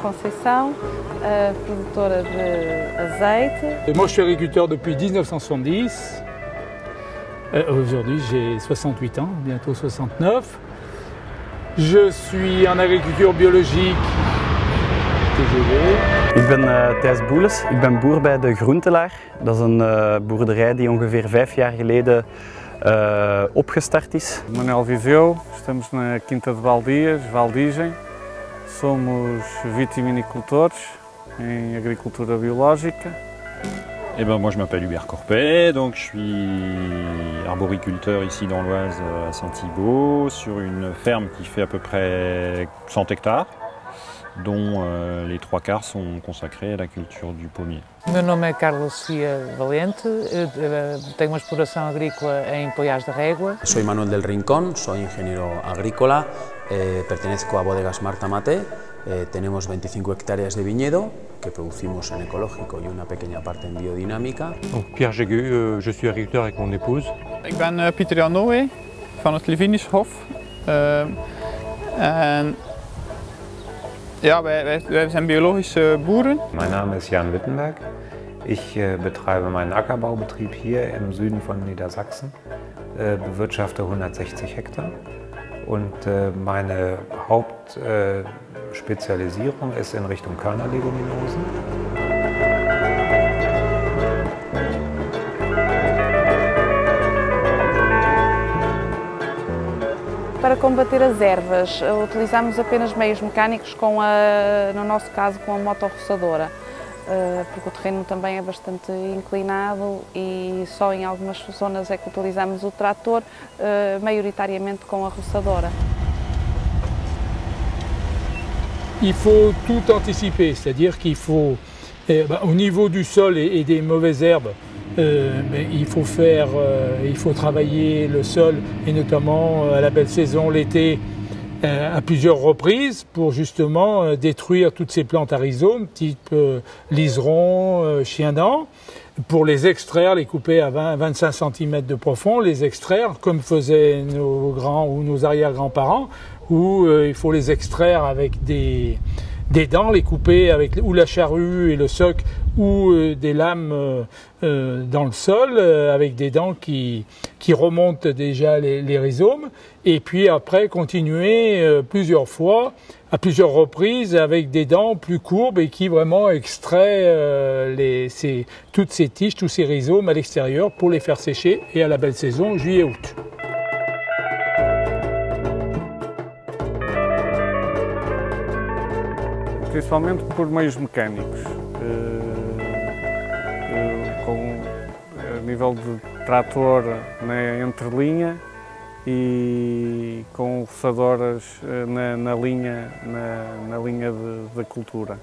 Conceição, produtora de azeite. Moi je suis agriculteur depuis 1970. Aujourd'hui j'ai 68 ans, bientôt 69. Je suis en agriculture biologique. Ik ben Thijs Boeles, ik ben boer bij de Groentelaar. Dat is een boerderij die ongeveer 5 jaar geleden opgestart is. Manuel Viseu, estamos na Quinta de Valdias, Valdizem. Somos vitivinicultores em agricultura biológica. Eh ben, moi je m'appelle Hubert Corpet, donc je suis arboriculteur ici dans l'Oise à Saint-Thibault, sur une ferme qui fait à peu près 100 hectares, dont les 3/4 sont consacrés à la culture du pommier. Meu nome é Carlos Sofia Valente, tenho uma exploração agrícola em Poiás de Régua. Soy Manuel del Rincón, soy ingeniero agrícola, pertenezco a Bodegas Marta Maté. Tenemos 25 hectáreas de viñedo que producimos en ecológico y una pequeña parte en biodinámica. Donc Pierre Jégueux, je suis agriculteur avec mon épouse. Ik ben Pieter Jan Noé van het Levinishof. En ja, wij zijn biologische boeren. Mein Name ist Jan Wittenberg. Ich betreibe meinen Ackerbaubetrieb hier im Süden von Niedersachsen, bewirtschafte 160 Hektar und meine Hauptspezialisierung ist in Richtung Körnerleguminosen. Para combater as ervas, utilizamos apenas meios mecânicos, no nosso caso com a motorroçadora, porque o terreno também é bastante inclinado e só em algumas zonas é que utilizamos o trator, maioritariamente com a roçadora. Il faut tout anticiper, c'est-à-dire qu'il faut, au niveau du sol et des mauvaises herbes, il faut travailler le sol et notamment à la belle saison l'été à plusieurs reprises pour justement détruire toutes ces plantes à rhizomes type liseron, chien-dent, pour les extraire, les couper à 20-25 cm de profond, les extraire comme faisaient nos grands ou nos arrière-grands-parents, où il faut les extraire avec des dents, les couper avec ou la charrue et le soc ou des lames dans le sol avec des dents qui remontent déjà les rhizomes, et puis après continuer plusieurs fois, à plusieurs reprises avec des dents plus courbes et qui vraiment extraient toutes ces tiges, tous ces rhizomes à l'extérieur pour les faire sécher et à la belle saison, juillet-août. Principalmente por meios mecânicos, a nível de trator na entrelinha e com roçadoras na linha da cultura.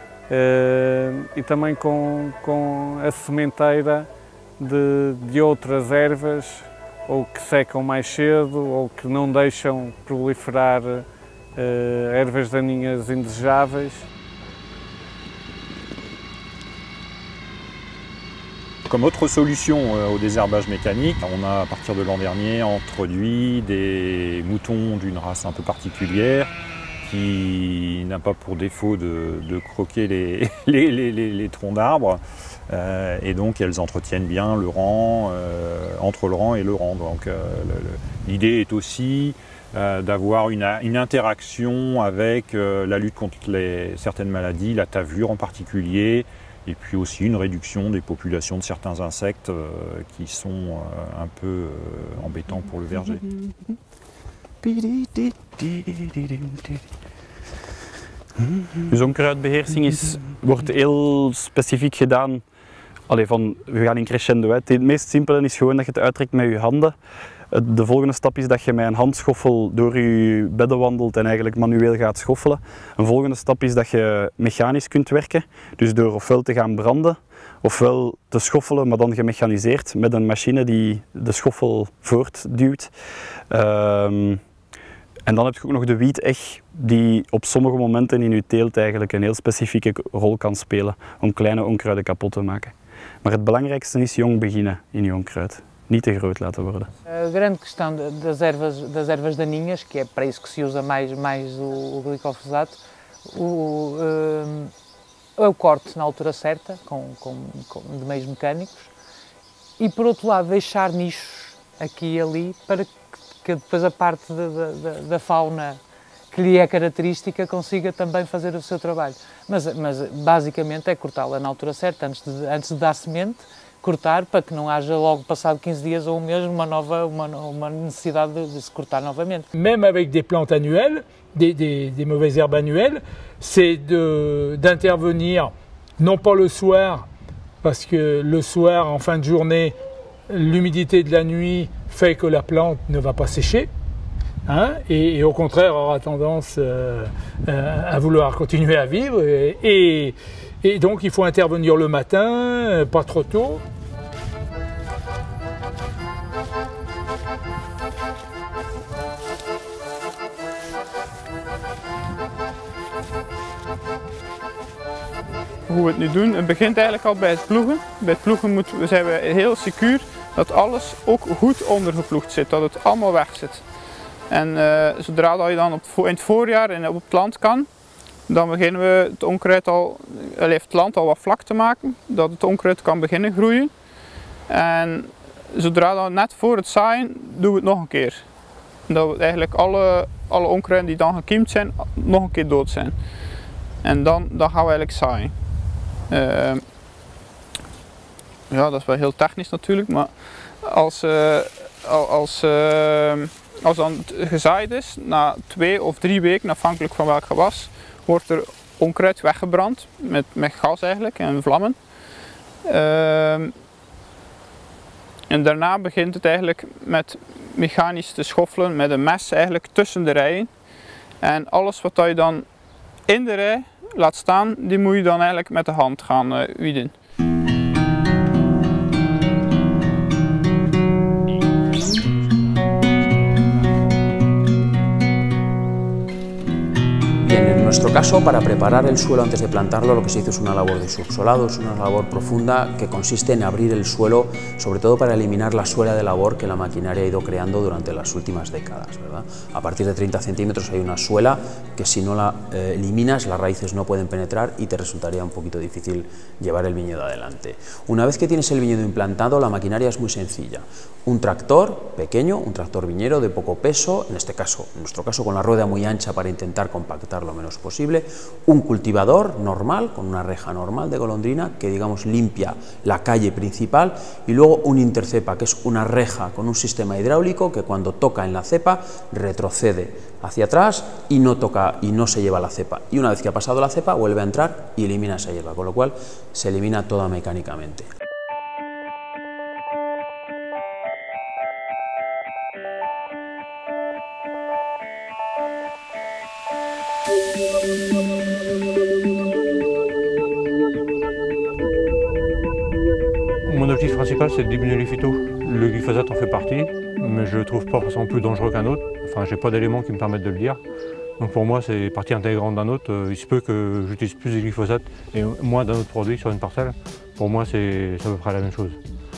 E também com a sementeira de outras ervas, ou que secam mais cedo ou que não deixam proliferar ervas daninhas indesejáveis. Comme autre solution au désherbage mécanique, on a à partir de l'an dernier introduit des moutons d'une race un peu particulière qui n'a pas pour défaut de croquer les troncs d'arbres, et donc elles entretiennent bien le rang, entre le rang et le rang. Donc l'idée est aussi d'avoir une interaction avec la lutte contre certaines maladies, la tavelure en particulier, et puis aussi une réduction des populations de certains insectes qui sont un peu embêtants pour le verger. Dus onkruidbeheersing wordt heel specifiek gedaan. We gaan in crescendo. Het meest simpele is gewoon dat je het uittrekt met je handen. De volgende stap is dat je met een handschoffel door je bedden wandelt en eigenlijk manueel gaat schoffelen. Een volgende stap is dat je mechanisch kunt werken, dus door ofwel te gaan branden, ofwel te schoffelen, maar dan gemechaniseerd met een machine die de schoffel voortduwt. En dan heb je ook nog de wieteg die op sommige momenten in je teelt eigenlijk een heel specifieke rol kan spelen om kleine onkruiden kapot te maken. Maar het belangrijkste is jong beginnen in je onkruid. Niet te groot laten worden. A grande questão das ervas daninhas, que é para isso que se usa mais o glifosato, o corte na altura certa, de meios mecânicos, e por outro lado deixar nichos aqui e ali para que depois a parte da fauna que lhe é característica consiga também fazer o seu trabalho. Mas basicamente é cortá-la na altura certa, antes de dar semente, cortar para que não haja logo passado 15 dias ou um mês uma necessidade de se cortar novamente. Même avec des plantes annuelles, des mauvaises herbes annuelles, c'est d'intervenir non pas le soir, parce que le soir, en fin de journée, l'humidité de la nuit fait que la plante ne va pas sécher, hein, et au contraire aura tendance à vouloir continuer à vivre. Et donc il faut intervenir le matin, pas trop tôt. Hoe we het nu doen, het begint eigenlijk al bij het ploegen. Bij het ploegen zijn we heel secuur dat alles ook goed ondergeploegd zit, dat het allemaal weg zit. En zodra dat je dan in het voorjaar en op het land kan, dan beginnen we het onkruid het land al wat vlak te maken, dat het onkruid kan beginnen groeien. En zodra dat net voor het zaaien, doen we het nog een keer. Dat we eigenlijk alle onkruiden die dan gekiemd zijn, nog een keer dood zijn. En dan gaan we eigenlijk zaaien. Ja, dat is wel heel technisch natuurlijk, maar als dan het gezaaid is, na 2 of 3 weken, afhankelijk van welk gewas, wordt er onkruid weggebrand, met gas eigenlijk en vlammen. En daarna begint het eigenlijk met mechanisch te schoffelen met een mes eigenlijk tussen de rijen. En alles wat je dan in de rij laat staan, die moet je dan eigenlijk met de hand gaan wieden. En nuestro caso, para preparar el suelo antes de plantarlo, lo que se hizo es una labor de subsolado, es una labor profunda que consiste en abrir el suelo, sobre todo para eliminar la suela de labor que la maquinaria ha ido creando durante las últimas décadas, ¿verdad? A partir de 30 centímetros hay una suela que si no la eliminas, las raíces no pueden penetrar y te resultaría un poquito difícil llevar el viñedo adelante. Una vez que tienes el viñedo implantado, la maquinaria es muy sencilla. Un tractor pequeño, un tractor viñero de poco peso, en nuestro caso con la rueda muy ancha para intentar compactar lo menos posible, un cultivador normal, con una reja normal de golondrina que digamos limpia la calle principal, y luego un intercepa, que es una reja con un sistema hidráulico que cuando toca en la cepa retrocede hacia atrás y no se lleva la cepa, y una vez que ha pasado la cepa vuelve a entrar y elimina esa hierba, con lo cual se elimina toda mecánicamente. Mon objectif principal, c'est de diminuer les phytos. Le glyphosate en fait partie, mais je le trouve pas forcément plus dangereux qu'un autre. Enfin, j'ai pas d'éléments qui me permettent de le dire. Donc pour moi, c'est partie intégrante d'un autre. Il se peut que j'utilise plus de glyphosate et moins d'un autre produit sur une parcelle. Pour moi, c'est à peu près la même chose.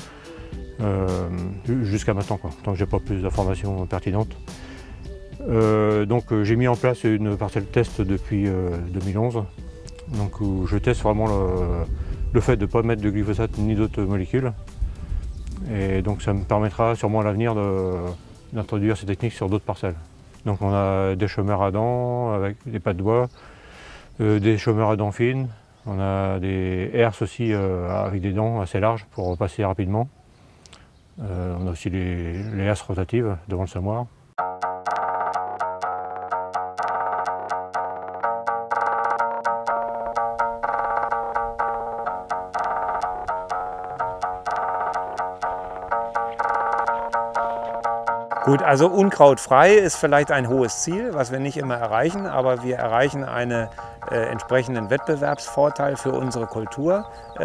Jusqu'à maintenant, quoi, tant que j'ai pas plus d'informations pertinentes. Donc j'ai mis en place une parcelle test depuis 2011, donc où je teste vraiment le fait de ne pas mettre de glyphosate ni d'autres molécules, et donc ça me permettra sûrement à l'avenir d'introduire ces techniques sur d'autres parcelles. Donc on a des chômeurs à dents avec des pattes de bois, des chômeurs à dents fines, on a des herses aussi avec des dents assez larges pour passer rapidement. On a aussi les herses rotatives devant le semoir. Gut, also unkrautfrei ist vielleicht ein hohes Ziel, was wir nicht immer erreichen, aber wir erreichen einen entsprechenden Wettbewerbsvorteil für unsere Kultur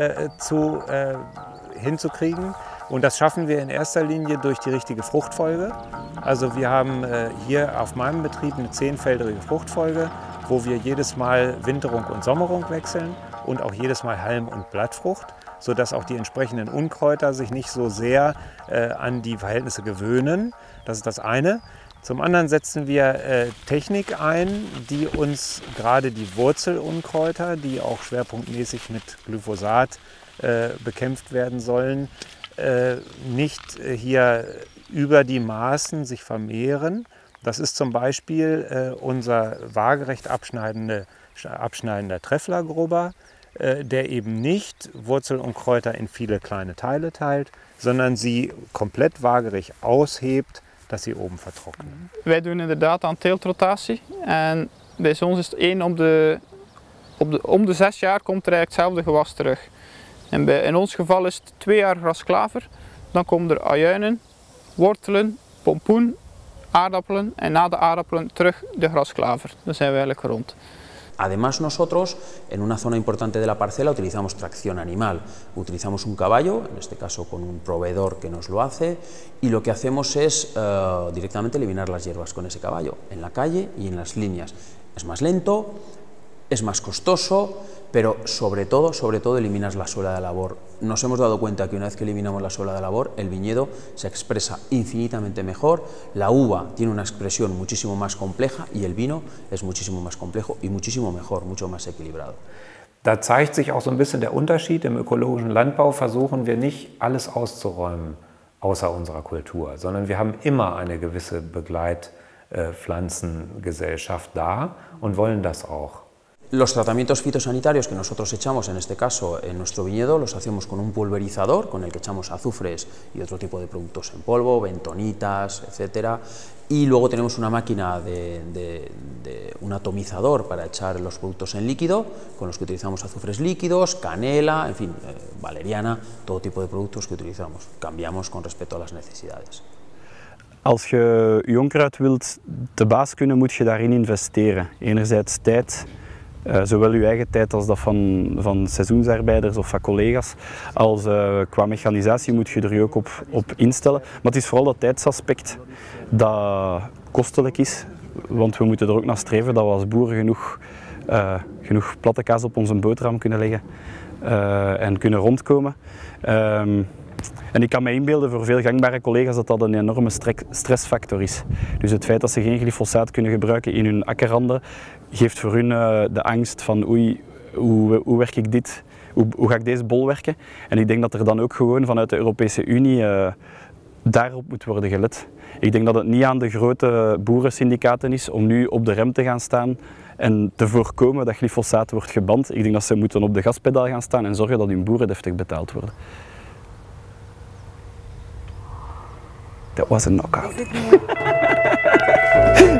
hinzukriegen. Und das schaffen wir in erster Linie durch die richtige Fruchtfolge. Also wir haben hier auf meinem Betrieb eine 10-felderige Fruchtfolge, wo wir jedes Mal Winterung und Sommerung wechseln und auch jedes Mal Halm- und Blattfrucht, sodass auch die entsprechenden Unkräuter sich nicht so sehr an die Verhältnisse gewöhnen. Das ist das eine. Zum anderen setzen wir Technik ein, die uns gerade die Wurzelunkräuter, die auch schwerpunktmäßig mit Glyphosat bekämpft werden sollen, nicht hier über die Maßen sich vermehren. Das ist zum Beispiel unser waagerecht abschneidender Trefflergrubber, der eben nicht Wurzelunkräuter in viele kleine Teile teilt, sondern sie komplett waagerecht aushebt, dat ze oben vertrokkenen. Wij doen inderdaad aan teeltrotatie en bij ons is het om de 6 jaar komt er eigenlijk hetzelfde gewas terug. En in ons geval is het 2 jaar grasklaver, dan komen er ajuinen, wortelen, pompoen, aardappelen en na de aardappelen terug de grasklaver. Dan zijn we eigenlijk rond. Además nosotros, en una zona importante de la parcela, utilizamos tracción animal. Utilizamos un caballo, en este caso con un proveedor que nos lo hace, y lo que hacemos es directamente eliminar las hierbas con ese caballo, en la calle y en las líneas. Es más lento, es más costoso, pero sobre todo eliminas la suela de labor. Nos hemos dado cuenta que una vez que eliminamos la suela de labor, el viñedo se expresa infinitamente mejor, la uva tiene una expresión muchísimo más compleja y el vino es muchísimo más complejo y muchísimo mejor, mucho más equilibrado. Da zeigt sich auch so ein bisschen der Unterschied. Im ökologischen Landbau versuchen wir nicht alles auszuräumen außer unserer Kultur, sondern wir haben immer eine gewisse Begleitpflanzengesellschaft da und wollen das auch. Los tratamientos fitosanitarios que nosotros echamos, en este caso en nuestro viñedo, los hacemos con un pulverizador con el que echamos azufres y otro tipo de productos en polvo, bentonitas, etc. Y luego tenemos una máquina un atomizador para echar los productos en líquido, con los que utilizamos azufres líquidos, canela, en fin, valeriana, todo tipo de productos que utilizamos. Cambiamos con respecto a las necesidades. Als je je onkruid wilt te baas kunnen, moet je daarin investeren. Enerzijds tijd. Zowel uw eigen tijd als dat van seizoensarbeiders of van collega's, als qua mechanisatie moet je er je ook op instellen. Maar het is vooral dat tijdsaspect dat kostelijk is, want we moeten er ook naar streven dat we als boeren genoeg platte kaas op onze boterham kunnen leggen en kunnen rondkomen. En ik kan me inbeelden voor veel gangbare collega's dat dat een enorme stressfactor is. Dus het feit dat ze geen glyfosaat kunnen gebruiken in hun akkerranden geeft voor hun de angst van oei, hoe werk ik dit, hoe ga ik deze bol werken? En ik denk dat er dan ook gewoon vanuit de Europese Unie daarop moet worden gelet. Ik denk dat het niet aan de grote boerensyndicaten is om nu op de rem te gaan staan en te voorkomen dat glyfosaat wordt geband. Ik denk dat ze moeten op de gaspedaal gaan staan en zorgen dat hun boeren deftig betaald worden. That was a knockout.